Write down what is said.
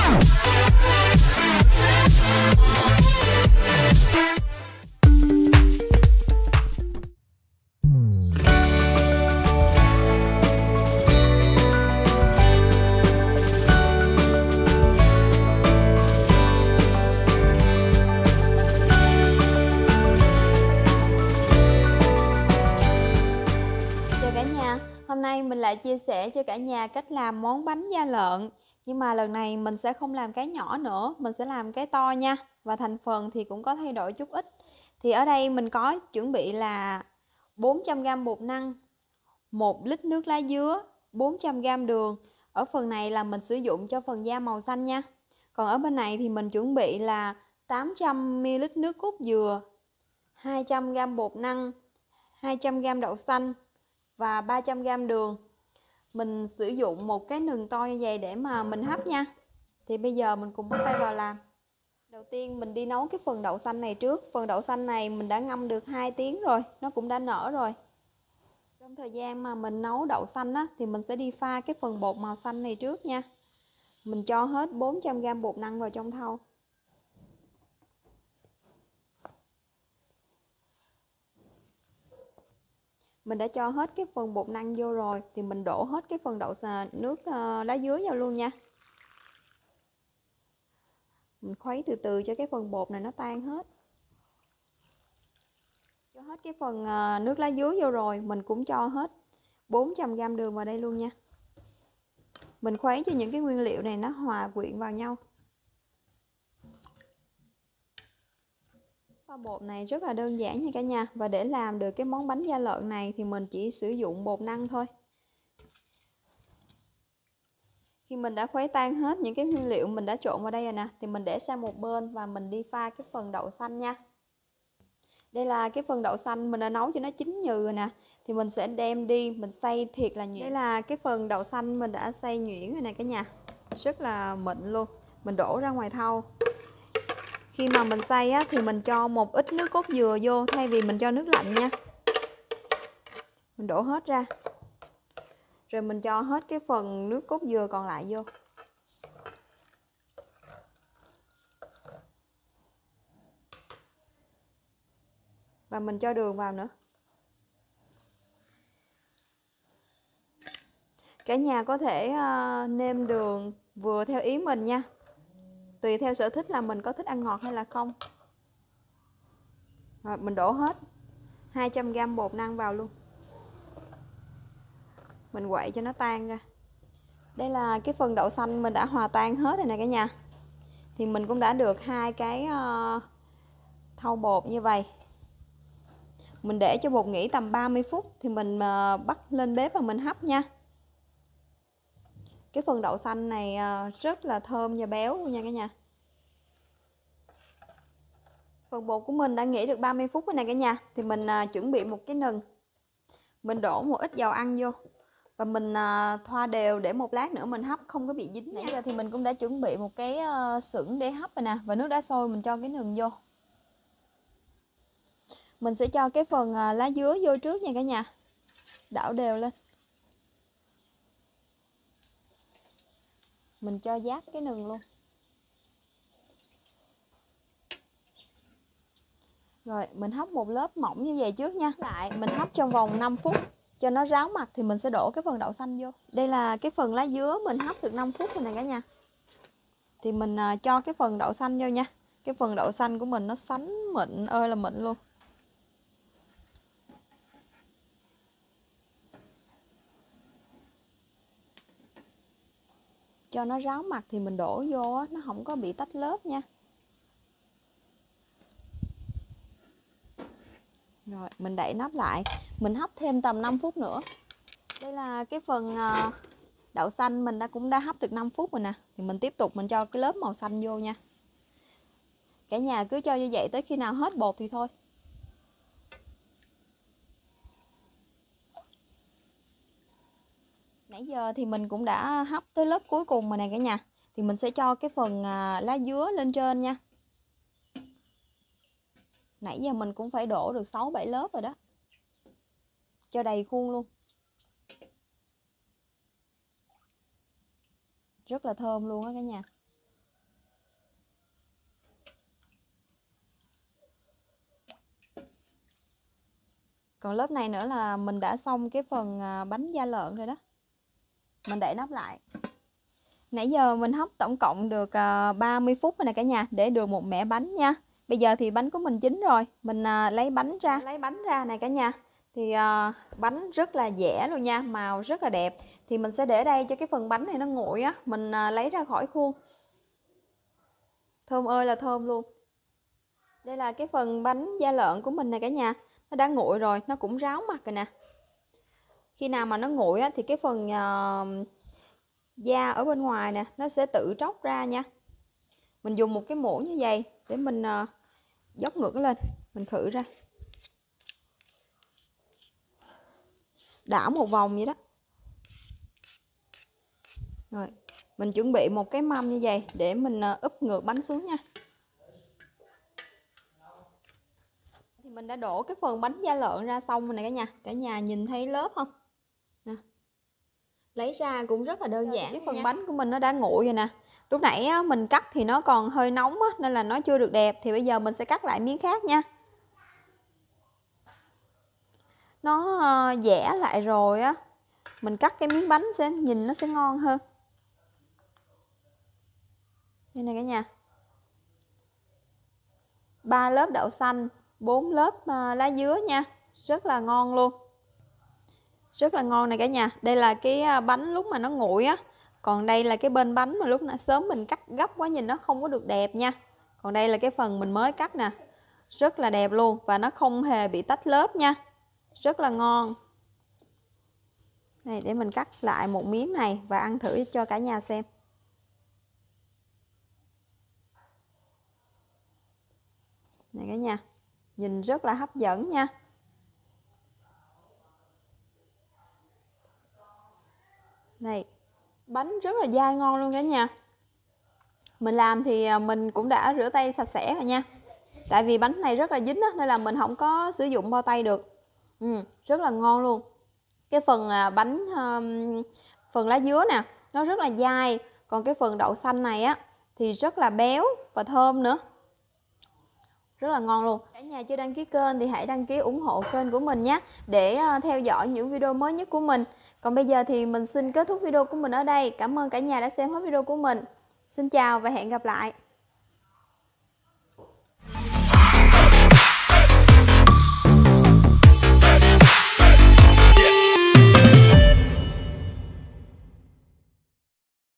Hôm nay mình lại chia sẻ cho cả nhà cách làm món bánh da lợn. Nhưng mà lần này mình sẽ không làm cái nhỏ nữa, mình sẽ làm cái to nha. Và thành phần thì cũng có thay đổi chút ít. Thì ở đây mình có chuẩn bị là 400g bột năng, 1 lít nước lá dứa, 400g đường. Ở phần này là mình sử dụng cho phần da màu xanh nha. Còn ở bên này thì mình chuẩn bị là 800ml nước cốt dừa, 200g bột năng, 200g đậu xanh và 300g đường. Mình sử dụng một cái nừng to như vậy để mà mình hấp nha. Thì bây giờ mình cùng bắt tay vào làm. Đầu tiên mình đi nấu cái phần đậu xanh này trước. Phần đậu xanh này mình đã ngâm được 2 tiếng rồi, nó cũng đã nở rồi. Trong thời gian mà mình nấu đậu xanh á, thì mình sẽ đi pha cái phần bột màu xanh này trước nha. Mình cho hết 400g bột năng vào trong thau. Mình đã cho hết cái phần bột năng vô rồi thì mình đổ hết cái phần nước lá dứa vào luôn nha. Mình khuấy từ từ cho cái phần bột này nó tan hết. Cho hết cái phần nước lá dứa vô rồi, mình cũng cho hết 400g đường vào đây luôn nha. Mình khuấy cho những cái nguyên liệu này nó hòa quyện vào nhau. Pha bột này rất là đơn giản nha cả nhà. Và để làm được cái món bánh da lợn này thì mình chỉ sử dụng bột năng thôi. Khi mình đã khuấy tan hết những cái nguyên liệu mình đã trộn vào đây rồi nè, thì mình để sang một bên và mình đi pha cái phần đậu xanh nha. Đây là cái phần đậu xanh mình đã nấu cho nó chín nhừ rồi nè. Thì mình sẽ đem đi, mình xay thiệt là nhuyễn. Đây là cái phần đậu xanh mình đã xay nhuyễn rồi nè cả nhà. Rất là mịn luôn. Mình đổ ra ngoài thau. Khi mà mình xay á, thì mình cho một ít nước cốt dừa vô thay vì mình cho nước lạnh nha. Mình đổ hết ra. Rồi mình cho hết cái phần nước cốt dừa còn lại vô. Và mình cho đường vào nữa. Cả nhà có thể nêm đường vừa theo ý mình nha. Tùy theo sở thích là mình có thích ăn ngọt hay là không. Rồi mình đổ hết 200g bột năng vào luôn. Mình quậy cho nó tan ra. Đây là cái phần đậu xanh mình đã hòa tan hết rồi nè cả nhà. Thì mình cũng đã được 2 cái thau bột như vậy. Mình để cho bột nghỉ tầm 30 phút thì mình bắt lên bếp và mình hấp nha. Cái phần đậu xanh này rất là thơm và béo luôn nha cả nhà. Phần bột của mình đã nghỉ được 30 phút rồi nè cả nhà. Thì mình chuẩn bị một cái nừng. Mình đổ một ít dầu ăn vô. Và mình thoa đều để một lát nữa mình hấp không có bị dính. Nãy giờ thì mình cũng đã chuẩn bị một cái xửng để hấp rồi nè. Và nước đã sôi mình cho cái nừng vô. Mình sẽ cho cái phần lá dứa vô trước nha cả nhà. Đảo đều lên. Mình cho giáp cái nừng luôn. Rồi mình hấp một lớp mỏng như vậy trước nha. Lại mình hấp trong vòng 5 phút cho nó ráo mặt thì mình sẽ đổ cái phần đậu xanh vô. Đây là cái phần lá dứa mình hấp được 5 phút rồi nè cả nhà. Thì mình cho cái phần đậu xanh vô nha. Cái phần đậu xanh của mình nó sánh mịn ơi là mịn luôn. Cho nó ráo mặt thì mình đổ vô á, nó không có bị tách lớp nha. Rồi mình đậy nắp lại. Mình hấp thêm tầm 5 phút nữa. Đây là cái phần đậu xanh mình cũng đã hấp được 5 phút rồi nè. Thì mình tiếp tục mình cho cái lớp màu xanh vô nha. Cả nhà cứ cho như vậy tới khi nào hết bột thì thôi. Nãy giờ thì mình cũng đã hấp tới lớp cuối cùng rồi nè cả nhà. Thì mình sẽ cho cái phần lá dứa lên trên nha. Nãy giờ mình cũng phải đổ được 6-7 lớp rồi đó. Cho đầy khuôn luôn. Rất là thơm luôn á cả nhà. Còn lớp này nữa là mình đã xong cái phần bánh da lợn rồi đó. Mình đậy nắp lại. Nãy giờ mình hấp tổng cộng được 30 phút rồi nè cả nhà, để được một mẻ bánh nha. Bây giờ thì bánh của mình chín rồi, mình lấy bánh ra này cả nhà. Thì bánh rất là dẻ luôn nha, màu rất là đẹp. Thì mình sẽ để đây cho cái phần bánh này nó nguội á, mình lấy ra khỏi khuôn. Thơm ơi là thơm luôn. Đây là cái phần bánh da lợn của mình nè cả nhà. Nó đã nguội rồi, nó cũng ráo mặt rồi nè. Khi nào mà nó nguội á, thì cái phần da ở bên ngoài nè, nó sẽ tự tróc ra nha. Mình dùng một cái muỗng như vậy để mình dốc ngược lên, mình khử ra. Đảo một vòng vậy đó. Rồi, mình chuẩn bị một cái mâm như vậy để mình úp ngược bánh xuống nha. Thì mình đã đổ cái phần bánh da lợn ra xong rồi này cả nhà. Cả nhà nhìn thấy lớp không? Nè. Lấy ra cũng rất là đơn giản. Cái phần bánh của mình nó đã nguội rồi nè. Lúc nãy á, mình cắt thì nó còn hơi nóng á, nên là nó chưa được đẹp. Thì bây giờ mình sẽ cắt lại miếng khác nha. Nó dẻ lại rồi á, mình cắt cái miếng bánh sẽ nhìn nó sẽ ngon hơn. Đây này cả nhà. 3 lớp đậu xanh, 4 lớp lá dứa nha. Rất là ngon luôn. Rất là ngon này cả nhà. Đây là cái bánh lúc mà nó nguội á. Còn đây là cái bên bánh mà lúc nãy sớm mình cắt gấp quá nhìn nó không có được đẹp nha. Còn đây là cái phần mình mới cắt nè. Rất là đẹp luôn. Và nó không hề bị tách lớp nha. Rất là ngon. Này, để mình cắt lại một miếng này và ăn thử cho cả nhà xem. Này cả nhà, nhìn rất là hấp dẫn nha. Này, bánh rất là dai ngon luôn cả nhà. Mình làm thì mình cũng đã rửa tay sạch sẽ rồi nha. Tại vì bánh này rất là dính á, nên là mình không có sử dụng bao tay được. Rất là ngon luôn. Cái phần bánh, phần lá dứa nè, nó rất là dai. Còn cái phần đậu xanh này á, thì rất là béo và thơm nữa. Rất là ngon luôn. Cả nhà chưa đăng ký kênh thì hãy đăng ký ủng hộ kênh của mình nhé, để theo dõi những video mới nhất của mình. Còn bây giờ thì mình xin kết thúc video của mình ở đây. Cảm ơn cả nhà đã xem hết video của mình. Xin chào và hẹn gặp lại.